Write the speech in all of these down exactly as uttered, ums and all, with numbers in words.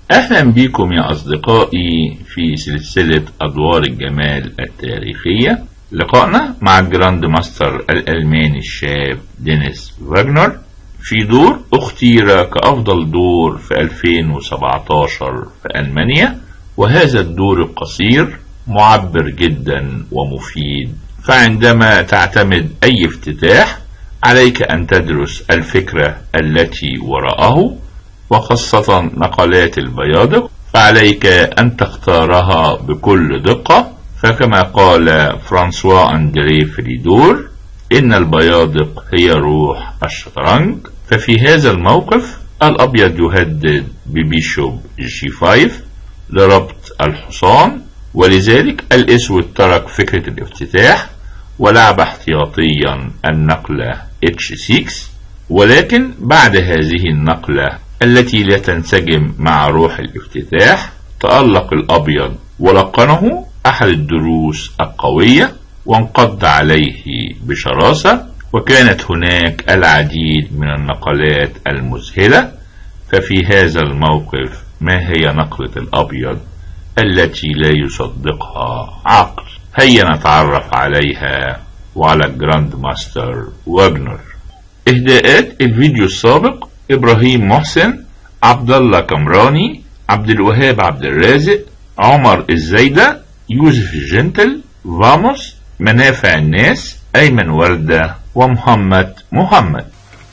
أهلا بكم يا أصدقائي في سلسلة أدوار الجمال التاريخية. لقائنا مع الجراند ماستر الألماني الشاب دينيس فاغنر في دور اختير كأفضل دور في ألفين وسبعتاشر في ألمانيا، وهذا الدور القصير معبر جدا ومفيد. فعندما تعتمد أي افتتاح عليك أن تدرس الفكرة التي وراءه، وخاصة نقلات البيادق فعليك أن تختارها بكل دقة. فكما قال فرانسوا أندري فريدور: إن البيادق هي روح الشطرنج. ففي هذا الموقف الأبيض يهدد ببيشوب جي خمسة لربط الحصان، ولذلك الأسود ترك فكرة الافتتاح ولعب احتياطيا النقلة اتش ستة. ولكن بعد هذه النقلة التي لا تنسجم مع روح الافتتاح تألق الأبيض ولقنه أحد الدروس القوية وانقض عليه بشراسة، وكانت هناك العديد من النقلات المذهلة. ففي هذا الموقف ما هي نقلة الأبيض التي لا يصدقها عقل؟ هيا نتعرف عليها وعلى الجراند ماستر فاغنر. إهداءات الفيديو السابق: إبراهيم محسن، عبد الله كمراني، عبد الوهاب عبد الرازق، عمر الزايدة، يوسف الجنتل، فاموس، منافع الناس، أيمن وردة، ومحمد محمد.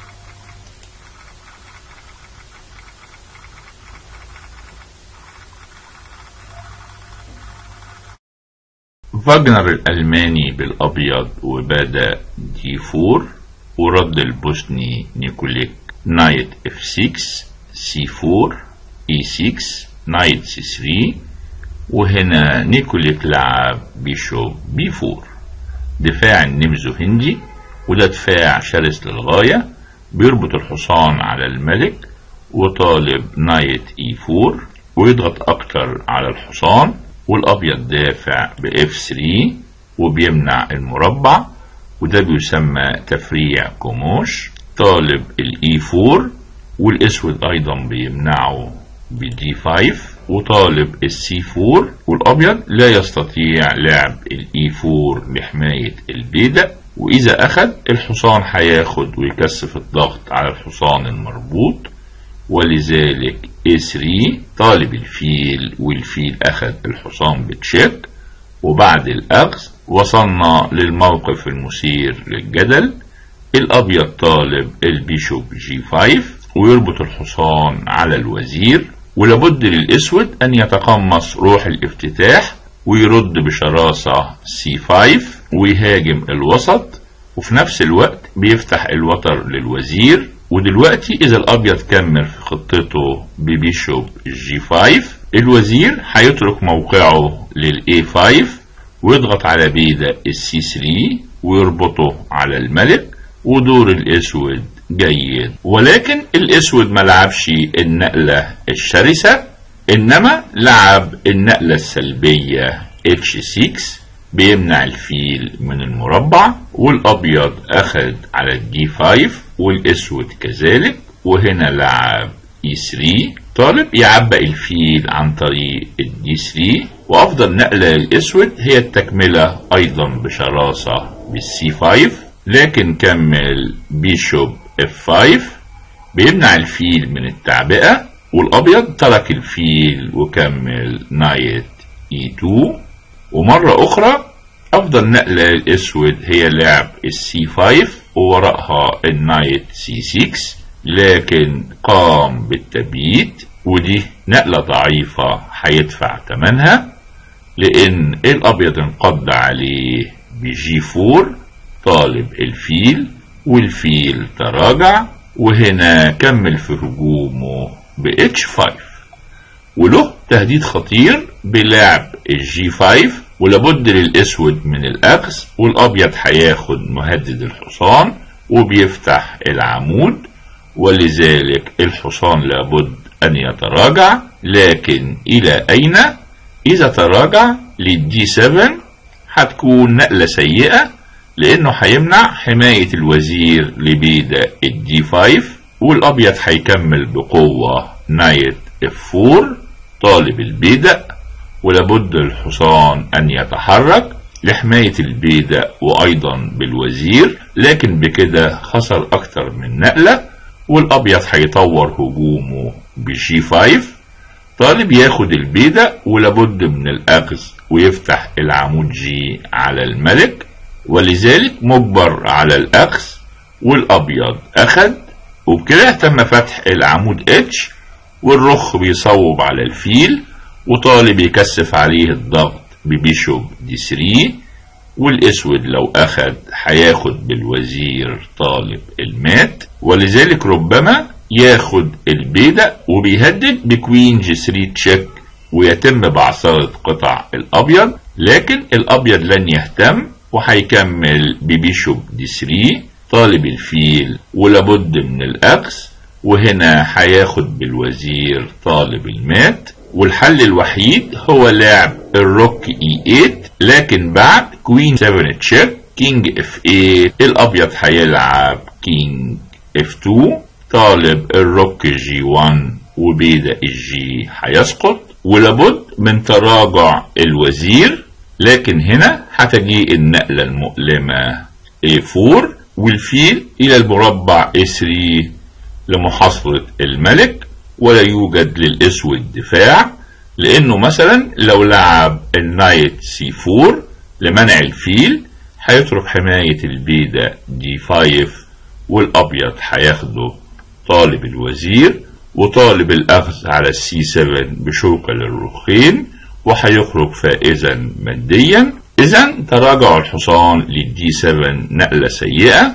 فاغنر الألماني بالأبيض وبدأ دي أربعة، ورد البوسني نيكوليك نايت اف ستة، سي أربعة، اي ستة، نايت سي ثلاثة، وهنا نيكوليك لعب بيشوب بي أربعة. دفاع النمزو هندي، وده دفاع شرس للغاية بيربط الحصان على الملك وطالب نايت اي أربعة ويضغط اكتر على الحصان، والابيض دافع باف ثلاثة وبيمنع المربع، وده بيسمى تفريع كوموش. طالب الاي أربعة والاسود ايضا بيمنعه بدي خمسة، وطالب السي أربعة، والابيض لا يستطيع لعب الاي أربعة لحماية البيدق، واذا اخذ الحصان هياخد ويكثف الضغط على الحصان المربوط، ولذلك اي ثلاثة. طالب الفيل والفيل اخذ الحصان بتشيك، وبعد الاخذ وصلنا للموقف المثير للجدل. الابيض طالب البيشوب جي خمسة ويربط الحصان على الوزير، ولابد للاسود ان يتقمص روح الافتتاح ويرد بشراسة سي خمسة ويهاجم الوسط، وفي نفس الوقت بيفتح الوتر للوزير. ودلوقتي اذا الابيض كمل في خطته ببيشوب جي خمسة، الوزير هيترك موقعه للاي خمسة ويضغط على بيدق السي ثلاثة ويربطه على الملك، ودور الاسود جيد. ولكن الاسود ما لعبش النقلة الشرسة، انما لعب النقلة السلبية اتش ستة بيمنع الفيل من المربع، والابيض اخذ على الدي خمسة والاسود كذلك، وهنا لعب اي ثلاثة. طالب يعبأ الفيل عن طريق الدي ثلاثة، وافضل نقلة للاسود هي التكملة ايضا بشراسة بالسي خمسة، لكن كمل بيشوب اف خمسة بيمنع الفيل من التعبئة، والابيض ترك الفيل وكمل نايت اي اثنين. ومرة اخرى افضل نقلة للاسود هي لعب السي خمسة ووراءها النايت سي ستة، لكن قام بالتبييت، ودي نقلة ضعيفة هيدفع ثمنها، لان الابيض انقض عليه بجي أربعة. طالب الفيل والفيل تراجع، وهنا كمل في هجومه ب اتش خمسة، وله تهديد خطير بلعب الجي خمسة، ولابد للاسود من الاخذ، والابيض هياخد مهدد الحصان وبيفتح العمود، ولذلك الحصان لابد ان يتراجع. لكن الى اين؟ اذا تراجع للدي سبعة هتكون نقلة سيئة، لانه هيمنع حماية الوزير لبيدق الدي خمسة، والابيض هيكمل بقوة نايت اف أربعة طالب البيدق، ولابد الحصان أن يتحرك لحماية البيدق وأيضا بالوزير، لكن بكده خسر أكتر من نقلة، والأبيض هيطور هجومه بجي خمسة. طالب ياخد البيدق ولابد من الأخذ ويفتح العمود جي على الملك، ولذلك مجبر على الأخذ، والأبيض أخد، وبكده تم فتح العمود اتش، والرخ بيصوب على الفيل، وطالب يكثف عليه الضغط ببيشوب دي ثلاثة، والاسود لو اخد هياخد بالوزير طالب المات، ولذلك ربما ياخد البيدق وبيهدد بكوين جي ثلاثة تشيك، ويتم بعثرة قطع الابيض، لكن الابيض لن يهتم وهيكمل ببيشوب دي ثلاثة طالب الفيل، ولابد من الاخذ، وهنا هياخد بالوزير طالب المات، والحل الوحيد هو لعب الروك اي ثمانية، لكن بعد كوين سبعة تشيك، كينج اف ثمانية، الابيض هيلعب كينج اف اتنين، طالب الروك جي واحد، وبيدق الجي هيسقط، ولابد من تراجع الوزير، لكن هنا هتجي النقلة المؤلمة اي أربعة، والفيل الى المربع اي ثلاثة لمحاصرة الملك، ولا يوجد للاسود دفاع، لانه مثلا لو لعب النايت سي أربعة لمنع الفيل هيترك حماية البيدق دي خمسة، والابيض هياخده طالب الوزير، وطالب الاخذ على السي سبعة بشوكة للرخين، وهيخرج فائزا ماديا. اذا تراجع الحصان للدي سبعة نقلة سيئة،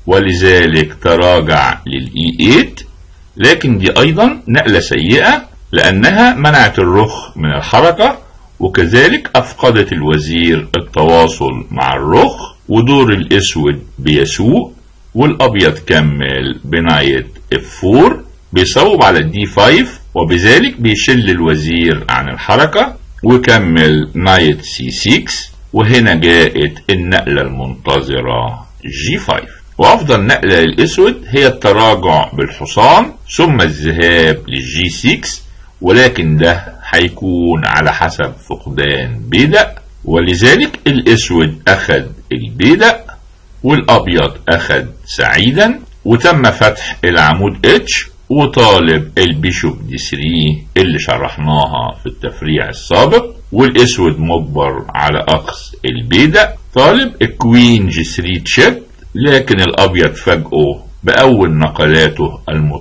ولذلك تراجع للاي ثمانية، لكن دي ايضا نقلة سيئة لانها منعت الرخ من الحركة، وكذلك افقدت الوزير التواصل مع الرخ، ودور الاسود بيسوء، والابيض كمل بنايت اف أربعة بيصوب على الدي خمسة، وبذلك بيشل الوزير عن الحركة، وكمل نايت سي ستة، وهنا جاءت النقلة المنتظرة جي خمسة. وافضل نقلة للاسود هي التراجع بالحصان ثم الذهاب للجي ستة، ولكن ده هيكون على حسب فقدان بيدق، ولذلك الاسود اخد البيدق، والابيض اخد سعيدا، وتم فتح العمود اتش، وطالب البيشوب دي ثلاثة اللي شرحناها في التفريع السابق، والاسود مجبر على اخذ البيدق، طالب الكوين جي ثلاثة تشيك، لكن الابيض فاجئه باول نقلاته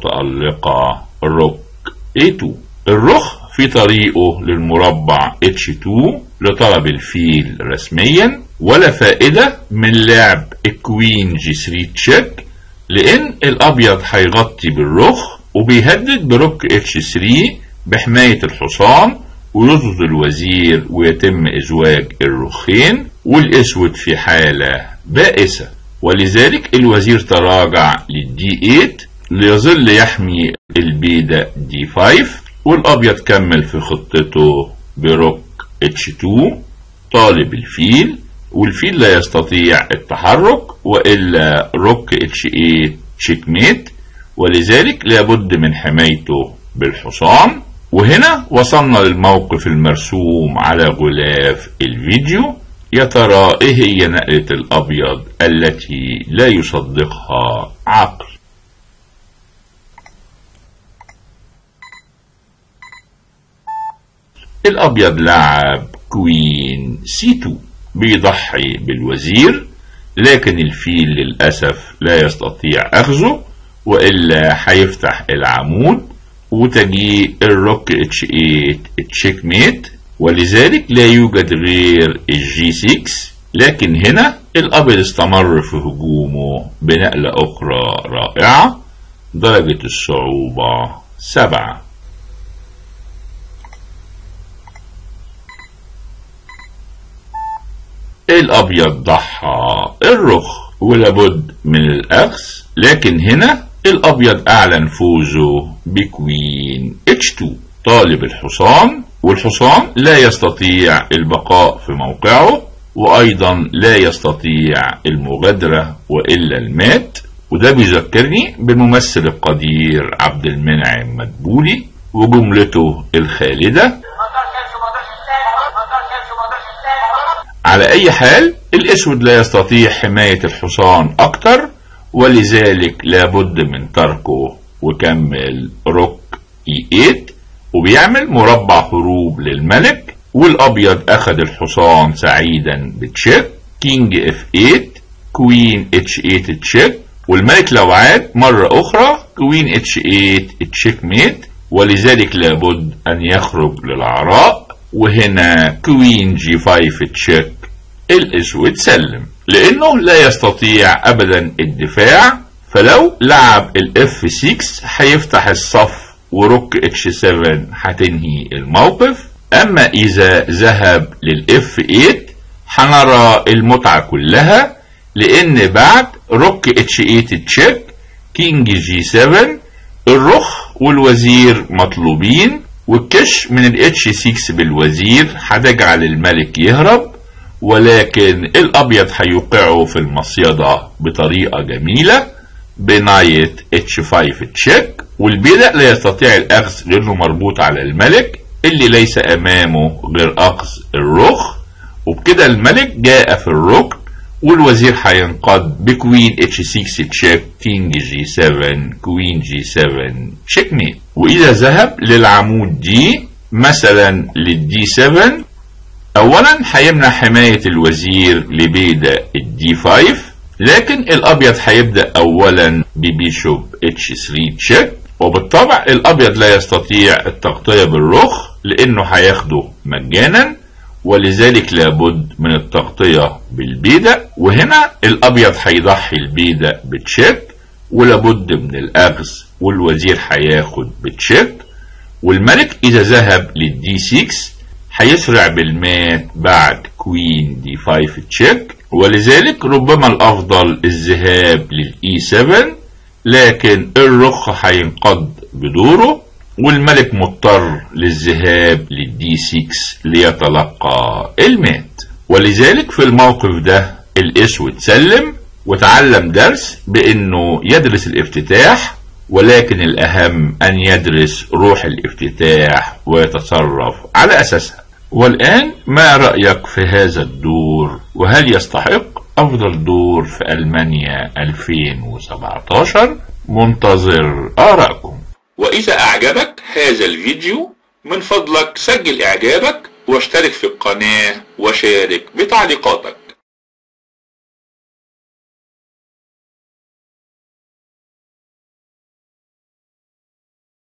المتألقة روك اي اتنين، الرخ في طريقه للمربع اتش اتنين لطلب الفيل رسميا، ولا فائدة من لعب الكوين جي ثلاثة تشيك، لان الابيض هيغطي بالرخ وبيهدد بروك اتش ثلاثة بحماية الحصان، ويسقط الوزير ويتم ازواج الرخين، والاسود في حالة بائسة، ولذلك الوزير تراجع للدي ثمانية ليظل يحمي البيدق دي خمسة، والابيض كمل في خطته بروك اتش اتنين طالب الفيل، والفيل لا يستطيع التحرك والا روك اتش ثمانية تشيك ميت، ولذلك لابد من حمايته بالحصان. وهنا وصلنا للموقف المرسوم على غلاف الفيديو. يا ترى ايه هي نقلة الابيض التي لا يصدقها عقل؟ الابيض لعب كوين سي اتنين بيضحي بالوزير، لكن الفيل للأسف لا يستطيع أخذه وإلا هيفتح العمود، وتجي الروك اتش ثمانية تشيك ميت، ولذلك لا يوجد غير الجي ستة، لكن هنا الأبيض استمر في هجومه بنقلة أخرى رائعة، درجة الصعوبة سبعة. الابيض ضحى الرخ ولابد من الاخذ، لكن هنا الابيض اعلن فوزه بكوين اتش اتنين طالب الحصان، والحصان لا يستطيع البقاء في موقعه، وايضا لا يستطيع المغادرة والا المات. وده بيذكرني بالممثل القدير عبد المنعم مدبولي وجملته الخالدة. على أي حال الأسود لا يستطيع حماية الحصان أكتر، ولذلك لابد من تركه وكمل روك اي ثمانية وبيعمل مربع هروب للملك. والأبيض أخذ الحصان سعيدا بتشيك، كينج اف ثمانية، كوين اتش ثمانية تشيك، والملك لو عاد مرة أخرى كوين اتش ثمانية تشيك ميت، ولذلك لابد أن يخرج للعراء. وهنا كوين جي خمسة تشيك، الأسود سلم لأنه لا يستطيع أبدا الدفاع، فلو لعب الاف ستة هيفتح الصف وروك اتش سبعة هتنهي الموقف. أما إذا ذهب للاف ثمانية هنرى المتعة كلها، لأن بعد روك اتش ثمانية تشيك كينج جي سبعة الرخ والوزير مطلوبين، والكش من الاتش ستة بالوزير هتجعل الملك يهرب، ولكن الأبيض هيوقعه في المصيدة بطريقة جميلة بنايت اتش خمسة تشيك، والبيدق لا يستطيع الأخذ لأنه مربوط على الملك اللي ليس أمامه غير أخذ الرخ، وبكده الملك جاء في الركن والوزير هينقض بكوين اتش ستة تشيك كينج جي سبعة كوين جي سبعة تشيك ميت. وإذا ذهب للعمود دي مثلا للدي سبعة، أولا هيمنع حماية الوزير لبيدق الدي خمسة، لكن الأبيض هيبدأ أولا ببيشوب اتش ثلاثة تشيك، وبالطبع الأبيض لا يستطيع التغطية بالرخ لأنه هياخده مجانا، ولذلك لابد من التغطية بالبيدق. وهنا الأبيض هيضحي البيدق بتشيك، ولابد من الأخذ والوزير هياخد بتشيك. والملك إذا ذهب للدي ستة هيسرع بالمات بعد كوين دي خمسة تشيك، ولذلك ربما الأفضل الذهاب للإي سبعة، لكن الرخ هينقض بدوره والملك مضطر للذهاب للدي ستة ليتلقى المات. ولذلك في الموقف ده الأسود سلم وتعلم درس بأنه يدرس الافتتاح، ولكن الأهم أن يدرس روح الافتتاح ويتصرف على أساسها. والآن ما رأيك في هذا الدور، وهل يستحق أفضل دور في ألمانيا ألفين وسبعة عشر؟ منتظر آرائكم. وإذا أعجبك هذا الفيديو من فضلك سجل إعجابك واشترك في القناة وشارك بتعليقاتك.